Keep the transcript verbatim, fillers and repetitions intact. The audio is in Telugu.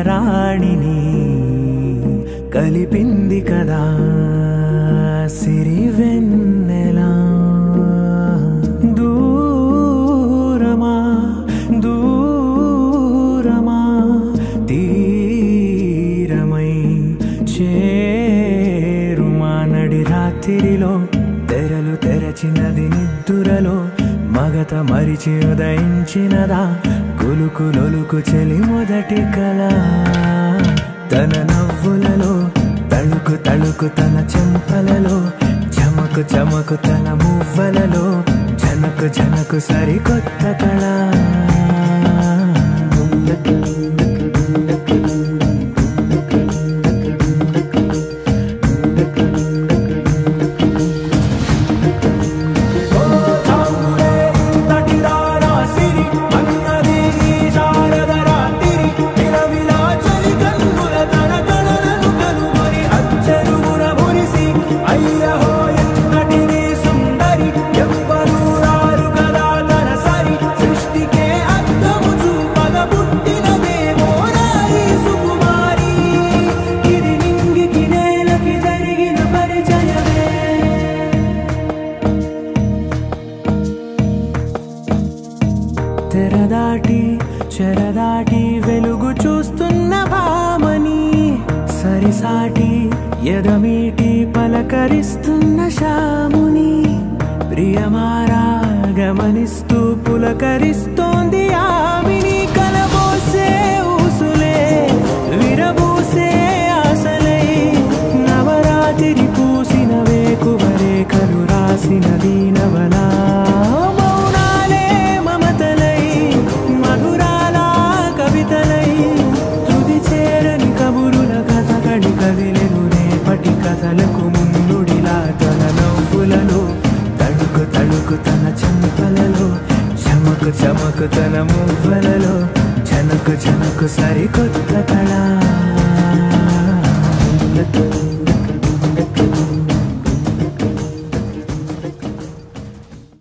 రాణిని కలిపింది కదా సిరి వెన్నెలా. దూరమా దూరమా తీరమై చేరుమా నడి రాత్రిలో తెరలు తెరచినది నిద్దురలో మగత మరిచి ఉదయించినదా కులుకు లొలుకు చెలి మొదటి కళ. తన నవ్వులలో తళుకు తళుకు తన చెంపలలో చమకు చమకు తన మువ్వలలో జనకు జనకు సరికొత్త కళ. తెరదాటి చెరదాటి వెలుగు చూస్తున్న భామని సరిసాటి ఎదమీటి పలకరిస్తున్న శాముని ప్రియమారా గమనిస్తూ పులకరిస్తోంది ఆమిని. కలబోసే ఊసులే విరబూసే ఆశలై నవరాత్రి పూసిన వేకువరేఖలు రాసిన దీనవలా. కథలకు ముందుడిలా తన నవ్వులలో తడుకు తడుకు తన చెంపలలో చమకు చమకు తన మువ్వలలో జనకు జనకు సరికొత్త